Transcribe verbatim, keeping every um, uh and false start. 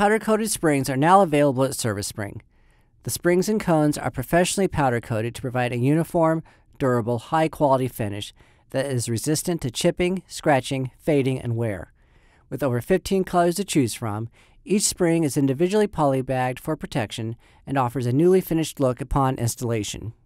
Powder-coated springs are now available at Service Spring. The springs and cones are professionally powder-coated to provide a uniform, durable, high-quality finish that is resistant to chipping, scratching, fading, and wear. With over fifteen colors to choose from, each spring is individually polybagged for protection and offers a newly finished look upon installation.